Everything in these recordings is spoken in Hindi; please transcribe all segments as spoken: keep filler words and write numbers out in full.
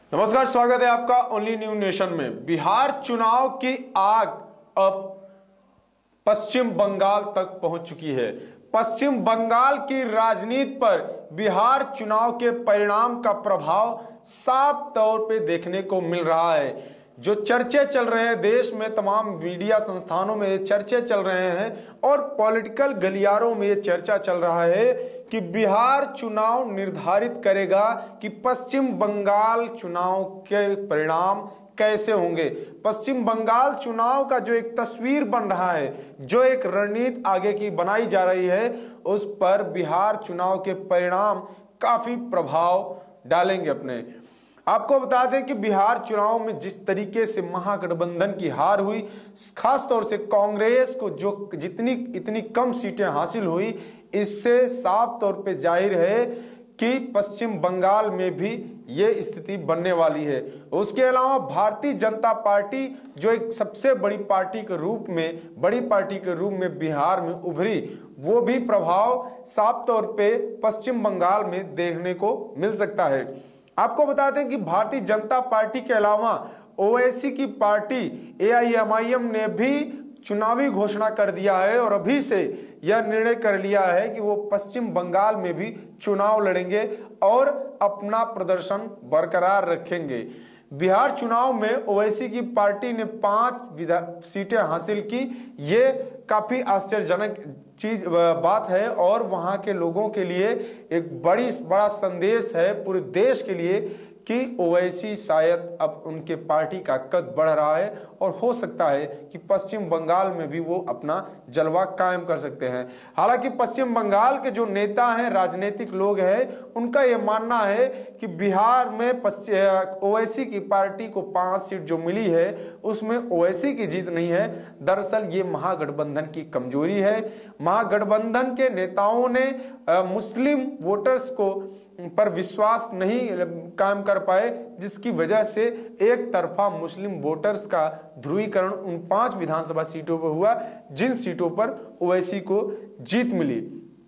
नमस्कार, स्वागत है आपका ओनली न्यू नेशन में। बिहार चुनाव की आग अब पश्चिम बंगाल तक पहुंच चुकी है। पश्चिम बंगाल की राजनीति पर बिहार चुनाव के परिणाम का प्रभाव साफ तौर पे देखने को मिल रहा है। जो चर्चे चल रहे हैं देश में, तमाम मीडिया संस्थानों में ये चर्चे चल रहे हैं और पॉलिटिकल गलियारों में ये चर्चा चल रहा है कि बिहार चुनाव निर्धारित करेगा कि पश्चिम बंगाल चुनाव के परिणाम कैसे होंगे। पश्चिम बंगाल चुनाव का जो एक तस्वीर बन रहा है, जो एक रणनीति आगे की बनाई जा रही है, उस पर बिहार चुनाव के परिणाम काफी प्रभाव डालेंगे अपने। आपको बता दें कि बिहार चुनाव में जिस तरीके से महागठबंधन की हार हुई, खास तौर से कांग्रेस को जो जितनी इतनी कम सीटें हासिल हुई, इससे साफ तौर पे जाहिर है कि पश्चिम बंगाल में भी ये स्थिति बनने वाली है। उसके अलावा भारतीय जनता पार्टी जो एक सबसे बड़ी पार्टी के रूप में बड़ी पार्टी के रूप में बिहार में उभरी, वो भी प्रभाव साफ तौर पे पश्चिम बंगाल में देखने को मिल सकता है। आपको बता दें कि भारतीय जनता पार्टी के अलावा ओवैसी की party A I M I M ने भी चुनावी घोषणा कर दिया है और अभी से यह निर्णय कर लिया है कि वो पश्चिम बंगाल में भी चुनाव लड़ेंगे और अपना प्रदर्शन बरकरार रखेंगे। बिहार चुनाव में ओवैसी की पार्टी ने पांच सीटें हासिल की। ये काफी आश्चर्यजनक चीज बात है और वहां के लोगों के लिए एक बड़ी बड़ा संदेश है पूरे देश के लिए कि ओवैसी शायद अब उनके पार्टी का कद बढ़ रहा है और हो सकता है कि पश्चिम बंगाल में भी वो अपना जलवा कायम कर सकते हैं। हालांकि पश्चिम बंगाल के जो नेता हैं, राजनीतिक लोग हैं, उनका ये मानना है कि बिहार में ओवैसी की पार्टी को पांच सीट जो मिली है उसमें ओवैसी की जीत नहीं है। दरअसल ये महागठबंधन की कमजोरी है। महागठबंधन के नेताओं ने आ, मुस्लिम वोटर्स को पर विश्वास नहीं कायम कर पाए, जिसकी वजह से एक तरफा मुस्लिम वोटर्स का ध्रुवीकरण उन पांच विधानसभा सीटों पर हुआ जिन सीटों पर ओवैसी को जीत मिली।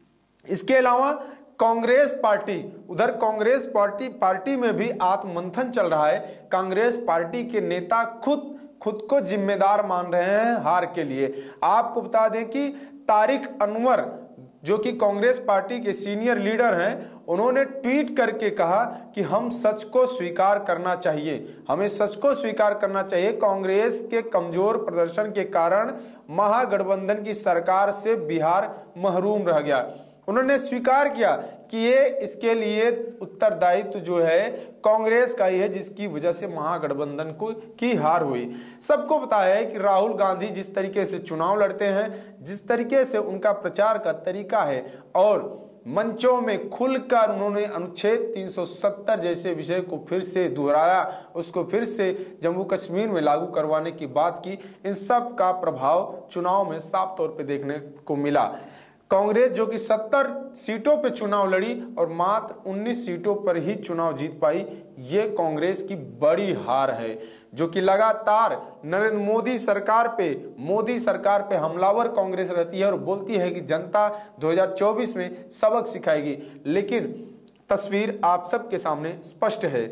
इसके अलावा कांग्रेस पार्टी उधर कांग्रेस पार्टी पार्टी में भी आत्ममंथन चल रहा है। कांग्रेस पार्टी के नेता खुद खुद को जिम्मेदार मान रहे हैं हार के लिए। आपको बता दें कि तारिक अनवर जो कि कांग्रेस पार्टी के सीनियर लीडर हैं, उन्होंने ट्वीट करके कहा कि हम सच को स्वीकार करना चाहिए, हमें सच को स्वीकार करना चाहिए। कांग्रेस के कमजोर प्रदर्शन के कारण महागठबंधन की सरकार से बिहार महरूम रह गया। उन्होंने स्वीकार किया कि ये इसके लिए उत्तरदायित्व जो है कांग्रेस का ही है, जिसकी वजह से महागठबंधन को की हार हुई। सबको पता है कि राहुल गांधी जिस तरीके से चुनाव लड़ते हैं, जिस तरीके से उनका प्रचार का तरीका है और मंचों में खुलकर उन्होंने अनुच्छेद तीन सौ सत्तर जैसे विषय को फिर से दोहराया, उसको फिर से जम्मू कश्मीर में लागू करवाने की बात की, इन सब का प्रभाव चुनाव में साफ तौर पे देखने को मिला। कांग्रेस जो कि सत्तर सीटों पे चुनाव लड़ी और मात्र उन्नीस सीटों पर ही चुनाव जीत पाई, ये कांग्रेस की बड़ी हार है, जो कि लगातार नरेंद्र मोदी सरकार पे मोदी सरकार पे हमलावर कांग्रेस रहती है और बोलती है कि जनता दो हज़ार चौबीस में सबक सिखाएगी। लेकिन तस्वीर आप सबके सामने स्पष्ट है।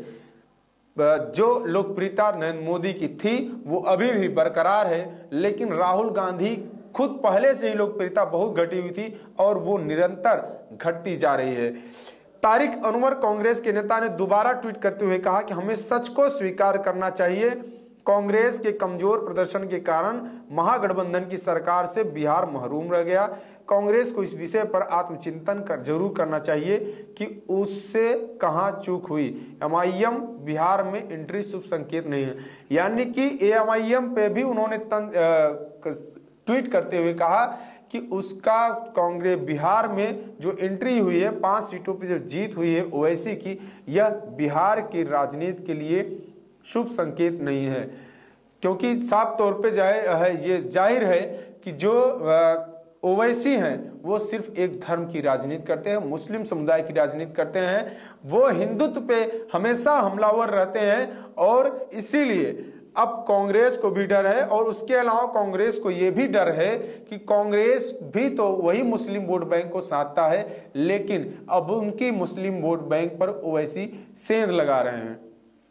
जो लोकप्रियता नरेंद्र मोदी की थी वो अभी भी बरकरार है, लेकिन राहुल गांधी खुद पहले से ही लोकप्रियता बहुत घटी हुई थी और वो निरंतर घटती जा रही है। तारिक अनवर कांग्रेस के नेता ने दोबारा ट्वीट करते हुए कहा कि हमें सच को स्वीकार करना चाहिए। कांग्रेस के कमजोर प्रदर्शन के कारण महागठबंधन की सरकार से बिहार महरूम रह गया। कांग्रेस को इस विषय पर आत्मचिंतन कर जरूर करना चाहिए कि उससे कहां चूक हुई। एम आई एम बिहार में एंट्री शुभ संकेत नहीं है, यानी कि ए एम आई एम पे भी उन्होंने तन, आ, ट्वीट करते हुए कहा कि उसका कांग्रेस बिहार में जो एंट्री हुई है, पांच सीटों पर जो जीत हुई है ओवैसी की, यह बिहार की राजनीति के लिए शुभ संकेत नहीं है, क्योंकि साफ तौर पे जाहिर है ये जाहिर है कि जो ओवैसी हैं वो सिर्फ एक धर्म की राजनीति करते हैं, मुस्लिम समुदाय की राजनीति करते हैं। वो हिंदुत्व पे हमेशा हमलावर रहते हैं और इसीलिए अब कांग्रेस को भी डर है और उसके अलावा कांग्रेस को यह भी डर है कि कांग्रेस भी तो वही मुस्लिम वोट बैंक को साधता है, लेकिन अब उनकी मुस्लिम वोट बैंक पर ओवैसी सेंध लगा रहे हैं।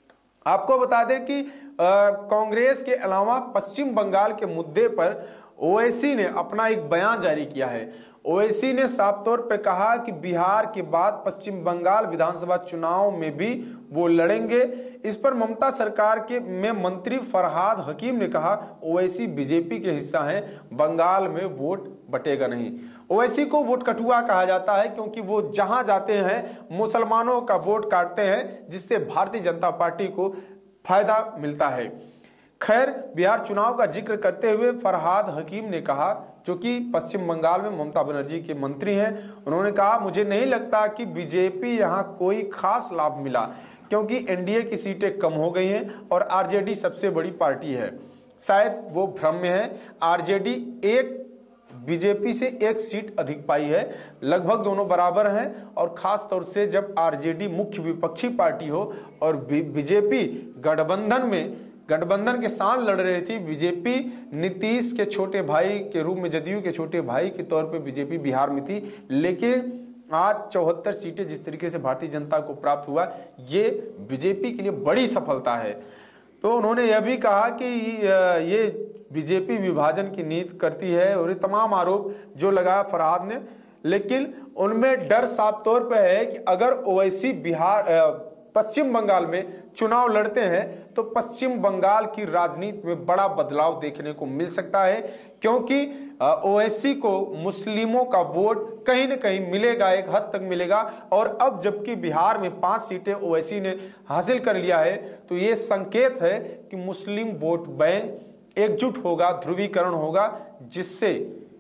आपको बता दें कि कांग्रेस के अलावा पश्चिम बंगाल के मुद्दे पर ओवैसी ने अपना एक बयान जारी किया है। ओवैसी ने साफ तौर पर कहा कि बिहार के बाद पश्चिम बंगाल विधानसभा चुनाव में भी वो लड़ेंगे। इस पर ममता सरकार के में मंत्री फरहाद हकीम ने कहा, ओवैसी बीजेपी के हिस्सा हैं, बंगाल में वोट बटेगा नहीं। ओवैसी को वोट कटुआ कहा जाता है क्योंकि वो जहां जाते हैं मुसलमानों का वोट काटते हैं, जिससे भारतीय जनता पार्टी को फायदा मिलता है। खैर, बिहार चुनाव का जिक्र करते हुए फरहाद हकीम ने कहा, जो कि पश्चिम बंगाल में ममता बनर्जी के मंत्री हैं, उन्होंने कहा, मुझे नहीं लगता कि बीजेपी यहां कोई खास लाभ मिला क्योंकि एनडीए की सीटें कम हो गई हैं और आरजेडी सबसे बड़ी पार्टी है। शायद वो भ्रम में है। आरजेडी एक बीजेपी से एक सीट अधिक पाई है, लगभग दोनों बराबर हैं। और खास तौर से जब आरजेडी मुख्य विपक्षी पार्टी हो और बीजेपी गठबंधन में गठबंधन के साथ लड़ रही थी, बीजेपी नीतीश के छोटे भाई के रूप में, जदयू के छोटे भाई के तौर पे बीजेपी बिहार में थी, लेकिन आज चौहत्तर सीटें जिस तरीके से भारतीय जनता को प्राप्त हुआ, ये बीजेपी के लिए बड़ी सफलता है। तो उन्होंने यह भी कहा कि ये बीजेपी विभाजन की नीति करती है और ये तमाम आरोप जो लगाया फरहाद ने, लेकिन उनमें डर साफ तौर पर है कि अगर ओवैसी बिहार पश्चिम बंगाल में चुनाव लड़ते हैं तो पश्चिम बंगाल की राजनीति में बड़ा बदलाव देखने को मिल सकता है, क्योंकि ओवैसी को मुस्लिमों का वोट कहीं न कहीं मिलेगा, एक हद तक मिलेगा। और अब जबकि बिहार में पांच सीटें ओवैसी ने हासिल कर लिया है, तो ये संकेत है कि मुस्लिम वोट बैंक एकजुट होगा, ध्रुवीकरण होगा, जिससे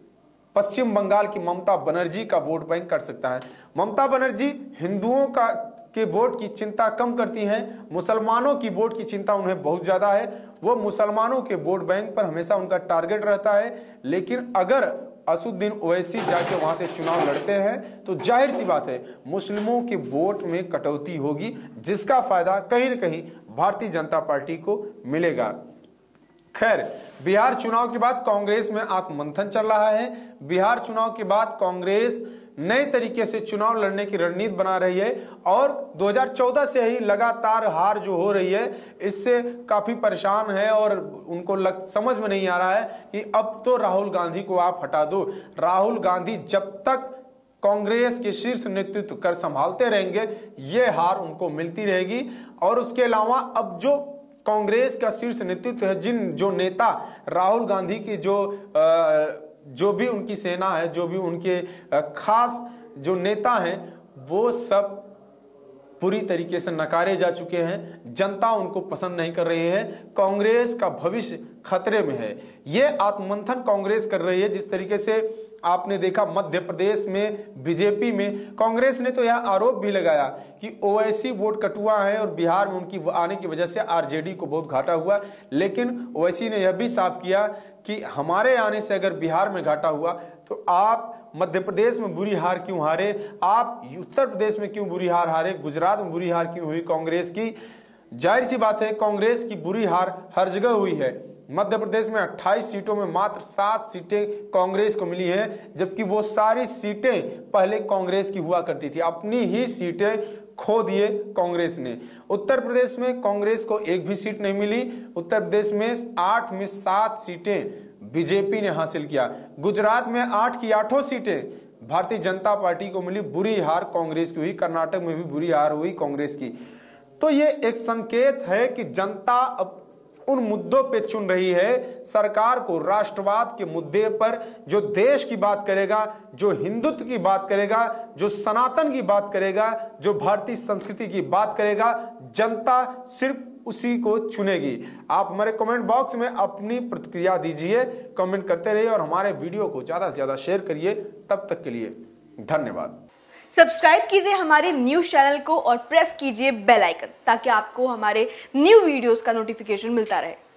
पश्चिम बंगाल की ममता बनर्जी का वोट बैंक कर सकता है। ममता बनर्जी हिंदुओं का के वोट की चिंता कम करती हैं, मुसलमानों की वोट की चिंता उन्हें बहुत ज्यादा है। वो मुसलमानों के वोट बैंक पर हमेशा उनका टारगेट रहता है। लेकिन अगर असुद्दीन ओवैसी जाके वहां से चुनाव लड़ते हैं तो जाहिर सी बात है मुस्लिमों के वोट में कटौती होगी, जिसका फायदा कहीं न कहीं भारतीय जनता पार्टी को मिलेगा। खैर, बिहार चुनाव के बाद कांग्रेस में आत्ममंथन चल रहा है। बिहार चुनाव के बाद कांग्रेस नए तरीके से चुनाव लड़ने की रणनीति बना रही है और दो हज़ार चौदह से ही लगातार हार जो हो रही है, इससे काफी परेशान है और उनको लग, समझ में नहीं आ रहा है कि अब तो राहुल गांधी को आप हटा दो। राहुल गांधी जब तक कांग्रेस के शीर्ष नेतृत्व कर संभालते रहेंगे, ये हार उनको मिलती रहेगी। और उसके अलावा अब जो कांग्रेस का शीर्ष नेतृत्व है, जिन जो नेता राहुल गांधी की जो आ, जो भी उनकी सेना है, जो भी उनके खास जो नेता हैं, वो सब पूरी तरीके से नकारे जा चुके हैं। जनता उनको पसंद नहीं कर रही है। कांग्रेस का भविष्य खतरे में है। ये आत्ममंथन कांग्रेस कर रही है। जिस तरीके से आपने देखा मध्य प्रदेश में बीजेपी में, कांग्रेस ने तो यह आरोप भी लगाया कि ओवैसी वोट कटुआ है और बिहार में उनकी आने की वजह से आरजेडी को बहुत घाटा हुआ। लेकिन ओवैसी ने यह भी साफ किया कि हमारे आने से अगर बिहार में घाटा हुआ तो आप मध्य प्रदेश में बुरी हार क्यों हारे, आप उत्तर प्रदेश में क्यों बुरी हार हारे, गुजरात में बुरी हार क्यों हुई कांग्रेस की। जाहिर सी बात है कांग्रेस की बुरी हार हर जगह हुई है। मध्य प्रदेश में अट्ठाईस सीटों में मात्र सात सीटें कांग्रेस को मिली हैं, जबकि वो सारी सीटें पहले कांग्रेस की हुआ करती थी। अपनी ही सीटें खो दिए कांग्रेस ने। उत्तर प्रदेश में कांग्रेस को एक भी सीट नहीं मिली। उत्तर प्रदेश में आठ में सात सीटें बीजेपी ने हासिल किया। गुजरात में आठ की आठों सीटें भारतीय जनता पार्टी को मिली। बुरी हार कांग्रेस की हुई। कर्नाटक में भी बुरी हार हुई कांग्रेस की। तो ये एक संकेत है कि जनता अब उन मुद्दों पे चुन रही है सरकार को, राष्ट्रवाद के मुद्दे पर, जो देश की बात करेगा, जो हिंदुत्व की बात करेगा, जो सनातन की बात करेगा, जो भारतीय संस्कृति की बात करेगा, जनता सिर्फ उसी को चुनेगी। आप हमारे कमेंट बॉक्स में अपनी प्रतिक्रिया दीजिए, कमेंट करते रहिए और हमारे वीडियो को ज्यादा से ज्यादा शेयर करिए। तब तक के लिए धन्यवाद। सब्सक्राइब कीजिए हमारे न्यूज चैनल को और प्रेस कीजिए बेल आइकन ताकि आपको हमारे न्यू वीडियोस का नोटिफिकेशन मिलता रहे।